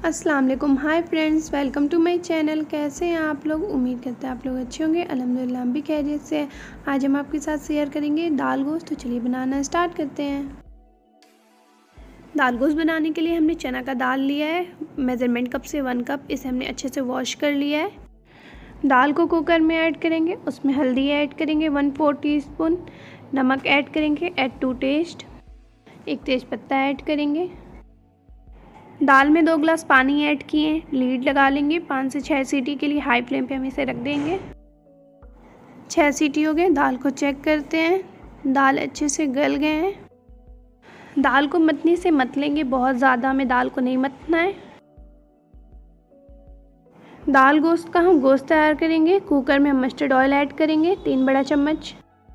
अस्सलाम वालेकुम, hi friends, welcome to my channel. कैसे हैं आप लोग? उम्मीद करते हैं आप लोग अच्छे होंगे। अल्हम्दुलिल्लाह हम भी खैरियत से हैं। आज हम आपके साथ शेयर करेंगे दाल गोश्त। तो चलिए बनाना स्टार्ट करते हैं। दाल गोश्त बनाने के लिए हमने चना का दाल लिया है, मेज़रमेंट कप से 1 कप। इसे हमने अच्छे से वॉश कर लिया है। दाल को कुकर में ऐड करेंगे, उसमें हल्दी ऐड करेंगे 1/4 टीस्पून, नमक ऐड करेंगे एट टू टेस्ट, एक तेज़पत्ता ऐड करेंगे। दाल में 2 गिलास पानी ऐड किए, लीड लगा लेंगे। 5 से 6 सीटी के लिए हाई फ्लेम पे हम इसे रख देंगे। 6 सीटी हो गए, दाल को चेक करते हैं। दाल अच्छे से गल गए हैं। दाल को मतनी से मत लेंगे, बहुत ज़्यादा हमें दाल को नहीं मतना है। दाल गोश्त का हम गोश्त तैयार करेंगे। कुकर में हम मस्टर्ड ऑयल ऐड करेंगे 3 बड़ा चम्मच।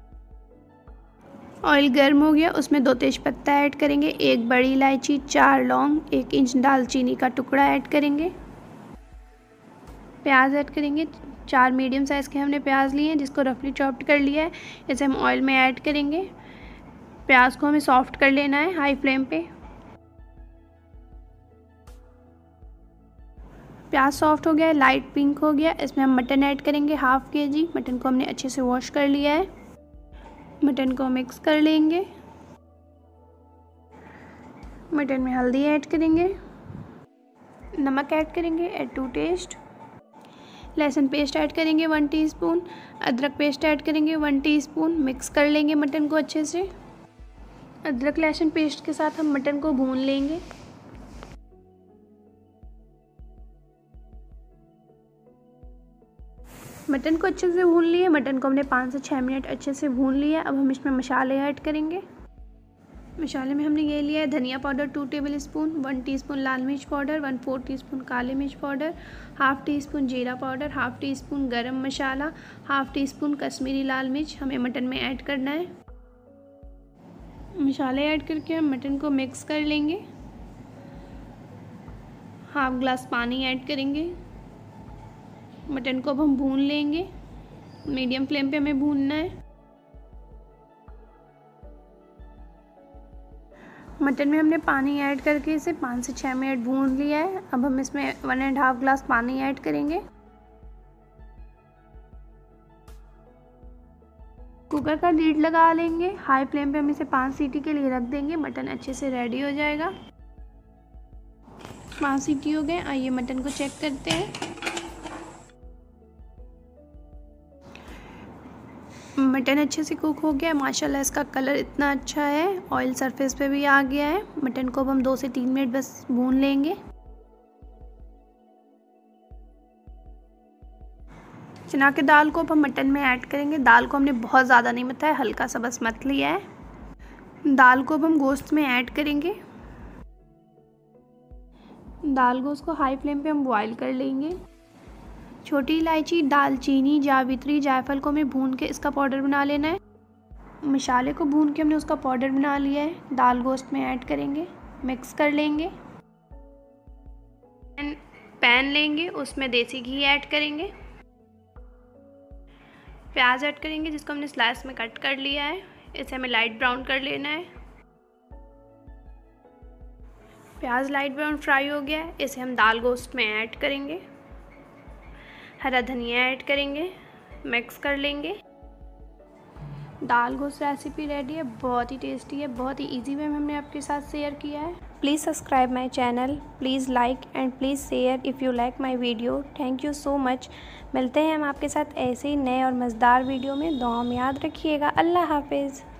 ऑयल गर्म हो गया, उसमें 2 तेज़पत्ता ऐड करेंगे, 1 बड़ी इलायची, 4 लौंग, 1 इंच दालचीनी का टुकड़ा ऐड करेंगे। प्याज ऐड करेंगे, 4 मीडियम साइज़ के हमने प्याज लिए हैं जिसको रफली चॉप्ड कर लिया है। इसे हम ऑयल में ऐड करेंगे। प्याज को हमें सॉफ्ट कर लेना है हाई फ्लेम पे। प्याज सॉफ्ट हो गया है, लाइट पिंक हो गया। इसमें हम मटन ऐड करेंगे 1/2 kg। मटन को हमने अच्छे से वॉश कर लिया है। मटन को मिक्स कर लेंगे। मटन में हल्दी ऐड करेंगे, नमक ऐड करेंगे एट टू टेस्ट, लहसुन पेस्ट ऐड करेंगे 1 टीस्पून, अदरक पेस्ट ऐड करेंगे 1 टीस्पून। मिक्स कर लेंगे मटन को अच्छे से। अदरक लहसुन पेस्ट के साथ हम मटन को भून लेंगे। मटन को अच्छे से भून लिए। मटन को हमने 5 से 6 मिनट अच्छे से भून लिया। अब हम इसमें मसाले ऐड करेंगे। मसाले में हमने ये लिया है धनिया पाउडर 2 टेबल स्पून, 1 टीस्पून लाल मिर्च पाउडर, 1/4 टीस्पून काले मिर्च पाउडर, 1/2 टीस्पून जीरा powder, 1/2 teaspoon garam masala, 1/2 teaspoon Kashmiri लाल मिर्च हमें मटन में ऐड करना है। मसाले ऐड करके हम मटन को मिक्स कर लेंगे। 1/2 ग्लास पानी ऐड करेंगे। मटन को अब हम भून लेंगे। मीडियम फ्लेम पे हमें भूनना है। मटन में हमने पानी ऐड करके इसे 5 से 6 मिनट भून लिया है। अब हम इसमें 1.5 ग्लास पानी ऐड करेंगे। कुकर का लीड लगा लेंगे। हाई फ्लेम पे हम इसे 5 सीटी के लिए रख देंगे। मटन अच्छे से रेडी हो जाएगा। 5 सीटी हो गए, आइए मटन को चेक करते हैं। मटन अच्छे से कुक हो गया है माशाल्लाह। इसका कलर इतना अच्छा है, ऑयल सरफेस पे भी आ गया है। मटन को अब हम 2 से 3 मिनट बस भून लेंगे। चना के दाल को अब हम मटन में ऐड करेंगे। दाल को हमने बहुत ज़्यादा नहीं मथा है, हल्का सा बस मत लिया है। दाल को अब हम गोश्त में ऐड करेंगे। दाल गोश्त को हाई फ्लेम पे हम बॉईल कर लेंगे। छोटी इलायची, दालचीनी, जावित्री, जायफल को हमें भून के इसका पाउडर बना लेना है। मसाले को भून के हमने उसका पाउडर बना लिया है। दाल गोश्त में ऐड करेंगे, मिक्स कर लेंगे। पैन लेंगे, उसमें देसी घी ऐड करेंगे। प्याज ऐड करेंगे जिसको हमने स्लाइस में कट कर लिया है। इसे हमें लाइट ब्राउन कर लेना है। प्याज लाइट ब्राउन फ्राई हो गया है, इसे हम दाल गोश्त में ऐड करेंगे। हरा धनिया ऐड करेंगे, मिक्स कर लेंगे। दाल गोश्त रेसिपी रेडी है, बहुत ही टेस्टी है, बहुत ही इजी वे में हमने आपके साथ शेयर किया है। Please subscribe my channel, please like and please share if you like my video. Thank you so much. मिलते हैं हम आपके साथ ऐसे ही नए और मज़ेदार वीडियो में। दुआ में याद रखिएगा। अल्लाह हाफिज़।